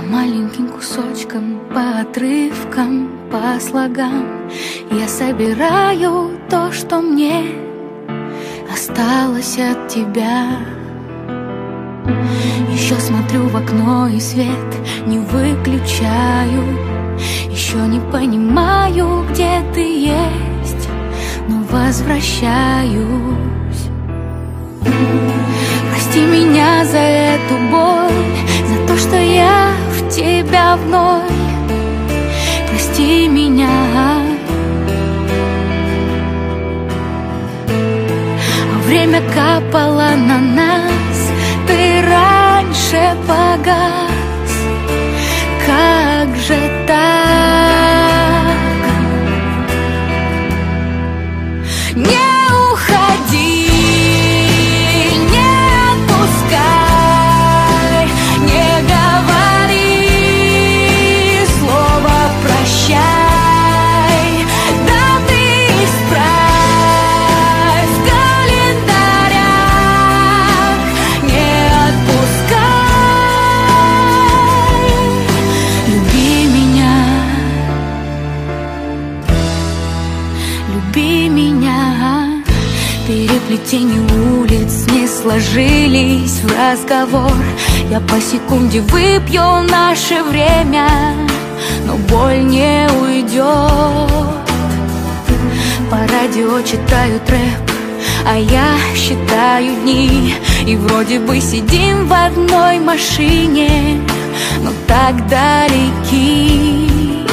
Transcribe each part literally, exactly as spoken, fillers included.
маленьким кусочкам, по отрывкам, по слогам я собираю то, что мне осталось от тебя. Еще смотрю в окно и свет не выключаю. Еще не понимаю, где ты есть, но возвращаюсь. Прости меня за эту боль, за то, что я в тебя вновь. Прости меня. А время капало на нас, ты раньше погас. Как же так? Не уходи, не отпускай, не говори слово прощай. Даты исправь в календарях, не отпускай. Люби меня, люби меня. Переплетение улиц не сложились в разговор. Я по секунде выпью наше время, но боль не уйдет. По радио читаю трэп, а я считаю дни. И вроде бы сидим в одной машине, но так далеки.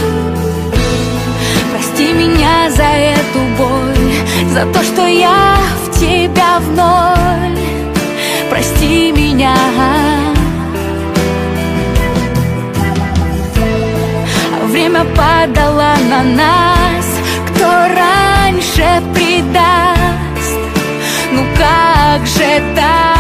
Прости меня за эту боль, за то, что я в тебя в ноль. Прости меня. Время падало на нас, кто раньше предаст. Ну как же так?